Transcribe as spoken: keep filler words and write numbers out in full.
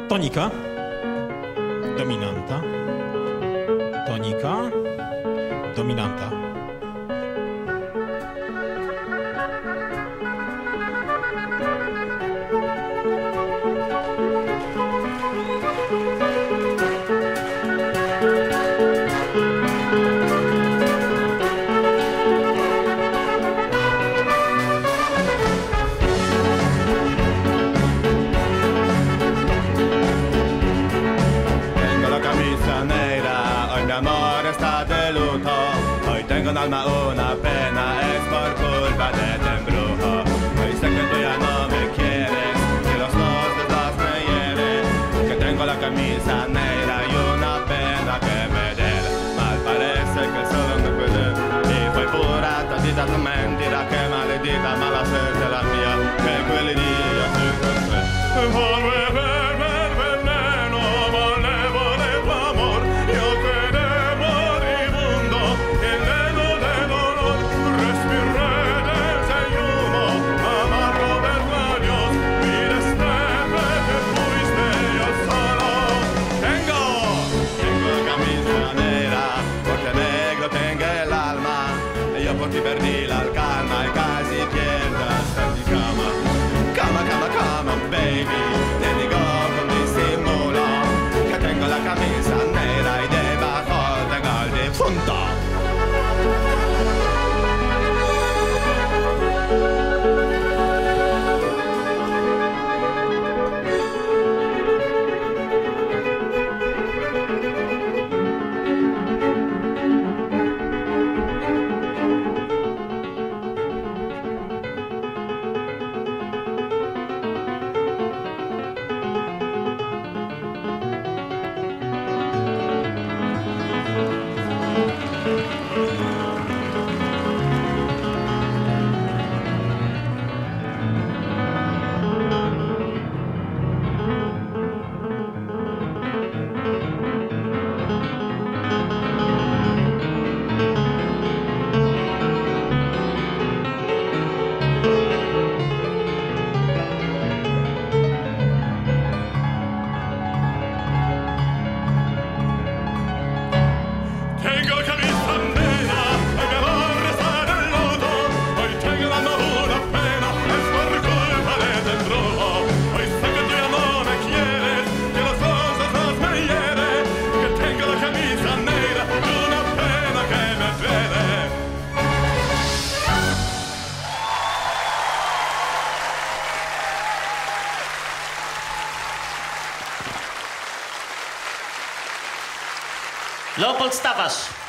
Tonika, dominanta, tonika, dominanta. Amor está de luto, hoy tengo en alma una pena, es por culpa de tu embrujo. Hoy sé que tú ya no me quieres, que los dos de dos me hieren, que tengo la camisa negra y una pena que me duele. Mal parece que solo me puede, y fue pura tantita tu mentira, que maledita mala suerte la mía, que quelli días te encontré. Vuelve a verme el veneno malevole tu amor, yo que ti perdí la calma y casi pierdas mi cama. Cama, cama, cama, baby. Te digo con disimulo que tengo la camisa negra y debajo tengo el difunto. Leopold Stawarz.